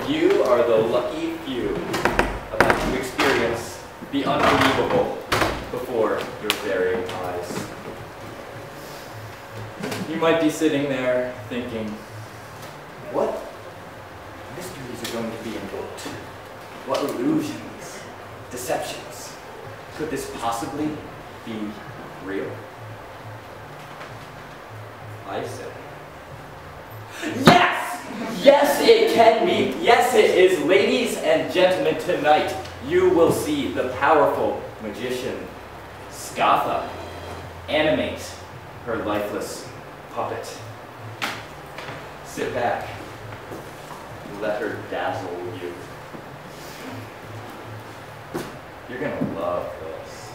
You are the lucky few about to experience the unbelievable before your very eyes. You might be sitting there thinking, what mysteries are going to be invoked? What illusions, deceptions, could this possibly be real? I say, yes! Yes, it can be. Yes, it is. Ladies and gentlemen, tonight you will see the powerful magician Scatha animate her lifeless puppet. Sit back. Let her dazzle you. You're gonna love this.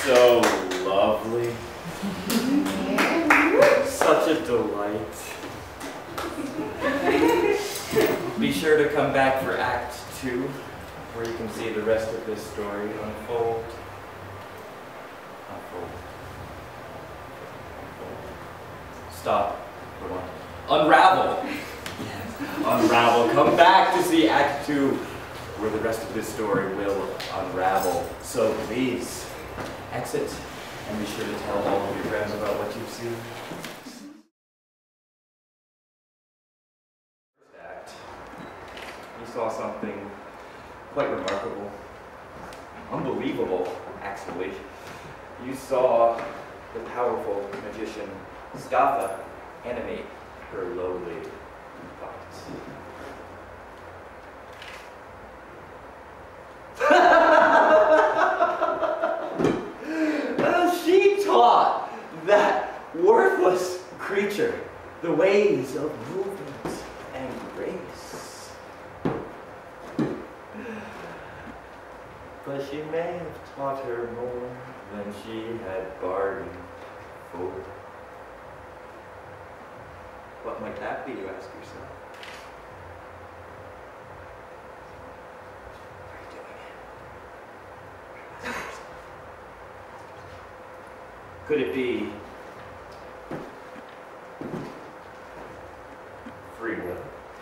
So lovely. Such a delight. Be sure to come back for Act 2, where you can see the rest of this story unfold. Stop. Unravel. Unravel. Come back to see Act 2, where the rest of this story will unravel. So please, exit, and be sure to tell all of your friends about what you've seen. First act, you saw something quite remarkable. Unbelievable, actually. You saw the powerful magician Scatha animate her lowly puppets. She taught that worthless creature the ways of movement and grace. But she may have taught her more than she had bargained for. What might that be, you ask yourself? Are you doing it? Could it be free will?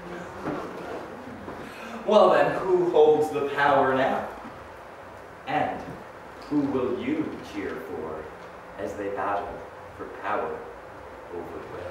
Well then, who holds the power now? And who will you cheer for as they battle for power over will?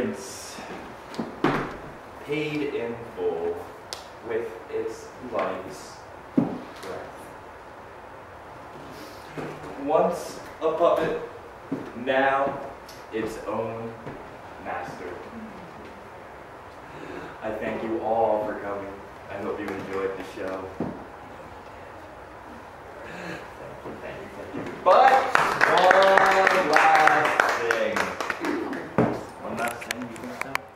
prince, paid in full with its life's breath. Once a puppet, now its own master. I thank you all for coming. I hope you enjoyed the show. Thank you. But one last thing. One last thing, you think so?